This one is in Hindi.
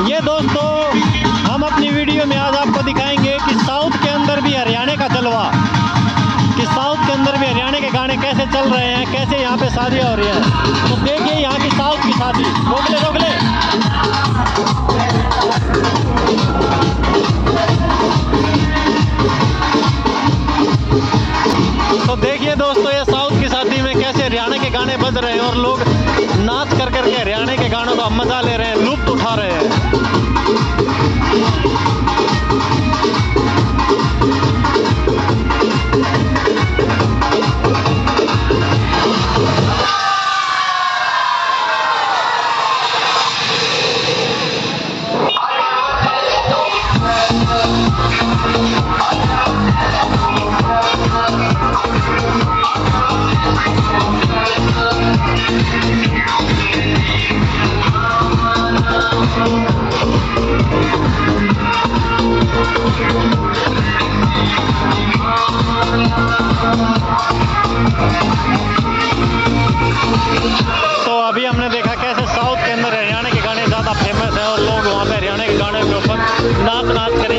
ये दोस्तों हम अपनी वीडियो में आज आपको दिखाएंगे कि साउथ के अंदर भी हरियाणा का जलवा, कि साउथ के अंदर भी हरियाणा के गाने कैसे चल रहे हैं, कैसे यहाँ पे शादियाँ हो रही हैं। तो देखिए यहाँ की साउथ की शादी। रोक ले रोक ले। तो देखिए दोस्तों ये साउथ की शादी में कैसे हरियाणा के गाने बज रहे हैं और लोग नाच कर करके हरियाणा के गानों का मजा ले रहे हैं, लुत्फ उठा रहे हैं। तो अभी हमने देखा कैसे साउथ के अंदर हरियाणा के गाने ज़्यादा फेमस है और लोग वहाँ पे हरियाणा के गाने के ऊपर नाच नाच कर